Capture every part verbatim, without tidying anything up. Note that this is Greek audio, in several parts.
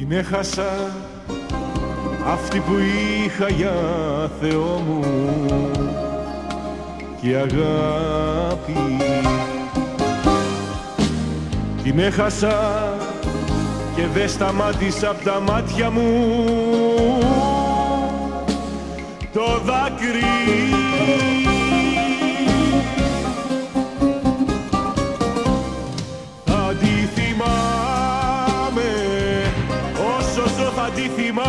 Την έχασα αυτή που είχα για Θεό μου και αγάπη. Την έχασα και δε σταμάτησα απ' τα μάτια μου το δάκρυ. Θα τη θυμάμαι, όσο ζω θα τη θυμάμαι.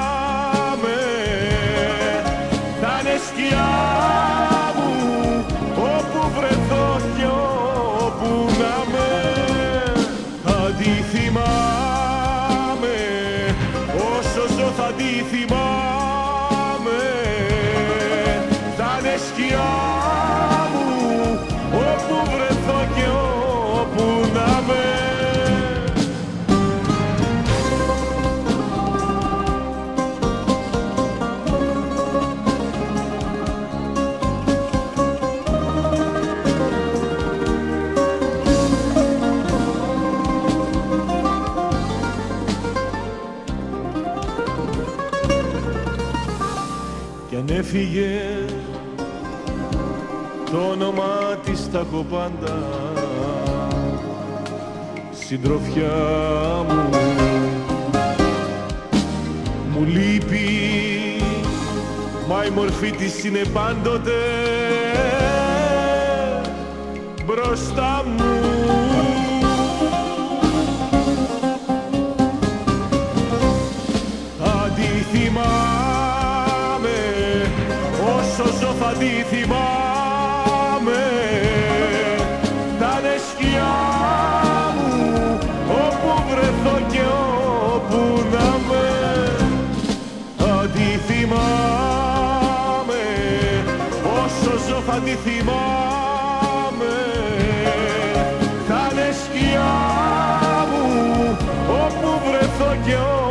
Θα είναι σκιά μου όπου βρεθώ κι όπου να με. Θα τη θυμάμαι, όσο ζω θα τη θυμάμαι. Θα είναι σκιά μου όπου βρεθώ και όπου να με. Κι αν έφυγε το όνομα της τα έχω πάντα, συντροφιά μου. Μου λείπει, μα η μορφή της είναι πάντοτε μπροστά μου. Θα τη θυμάμαι, όσο ζω θα τη θυμάμαι. Θα είναι σκιά μου όπου βρεθώ και όπου να με. Θα τη θυμάμαι, όσο ζω θα τη θυμάμαι. Θα είναι σκιά μου όπου βρεθώ και όπου